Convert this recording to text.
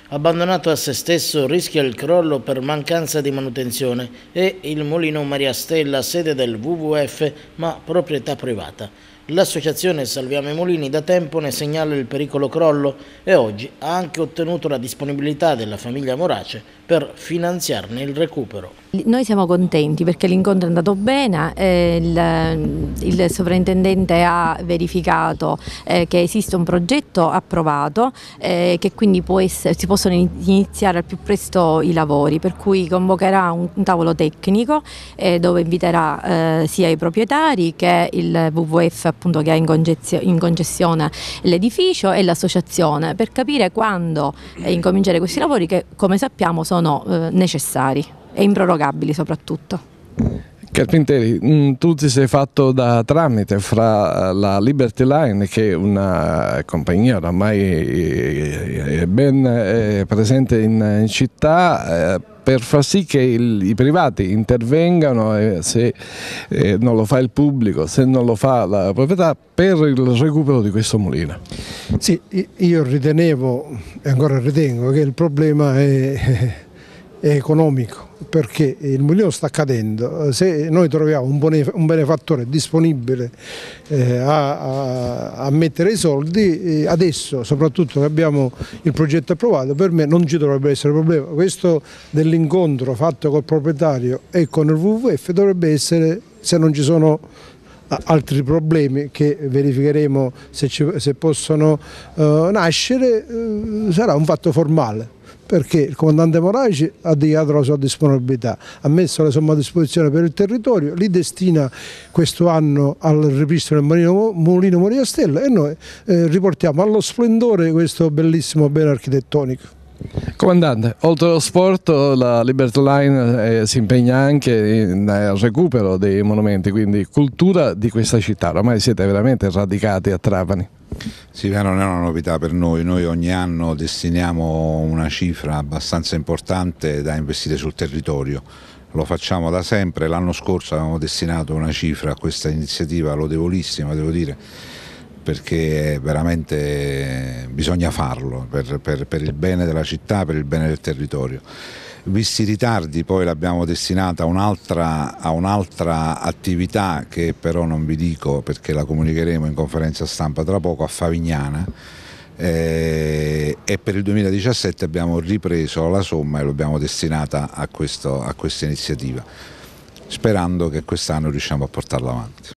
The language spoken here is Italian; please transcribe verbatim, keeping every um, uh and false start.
Abbandonato a se stesso rischia il crollo per mancanza di manutenzione e il mulino Maria Stella, sede del W W F ma proprietà privata. L'associazione Salviamo i Mulini da tempo ne segnala il pericolo crollo e oggi ha anche ottenuto la disponibilità della famiglia Morace per finanziarne il recupero. Noi siamo contenti perché l'incontro è andato bene, eh, il, il sovrintendente ha verificato eh, che esiste un progetto approvato, eh, che quindi può essere, si possono iniziare al più presto i lavori, per cui convocherà un, un tavolo tecnico eh, dove inviterà eh, sia i proprietari che il W W F appunto, che ha in, in concessione l'edificio e l'associazione, per capire quando eh, incominciare questi lavori che, come sappiamo, sono eh, necessari e improrogabili soprattutto. Carpinteri, tu ti sei fatto da tramite fra la Liberty Line, che è una compagnia oramai ben presente in città, per far sì che il, i privati intervengano, eh, se eh, non lo fa il pubblico, se non lo fa la proprietà, per il recupero di questo mulino. Sì, io ritenevo e ancora ritengo che il problema è, è economico, perché il mulino sta cadendo. Se noi troviamo un, un benefattore disponibile eh, a, a, a mettere i soldi, eh, adesso soprattutto che abbiamo il progetto approvato, per me non ci dovrebbe essere problema. Questo dell'incontro fatto col proprietario e con il W W F dovrebbe essere, se non ci sono altri problemi che verificheremo se, ci, se possono uh, nascere, uh, sarà un fatto formale, perché il comandante Moraci ha dichiarato la sua disponibilità, ha messo le somme a disposizione per il territorio, li destina questo anno al ripristino del mulino, mulino Maria Stella e noi eh, riportiamo allo splendore questo bellissimo bene architettonico. Comandante, oltre allo sport la Liberty Line eh, si impegna anche nel recupero dei monumenti, quindi cultura di questa città. Ormai siete veramente radicati a Trapani. Sì, non è una novità per noi, noi ogni anno destiniamo una cifra abbastanza importante da investire sul territorio, lo facciamo da sempre. L'anno scorso avevamo destinato una cifra a questa iniziativa lodevolissima, devo dire, perché veramente bisogna farlo per, per, per il bene della città, per il bene del territorio. Visti i ritardi poi l'abbiamo destinata a un'altra a un'altra attività che però non vi dico perché la comunicheremo in conferenza stampa tra poco, a Favignana, eh, e per il duemiladiciassette abbiamo ripreso la somma e l'abbiamo destinata a, questo, a questa iniziativa, sperando che quest'anno riusciamo a portarla avanti.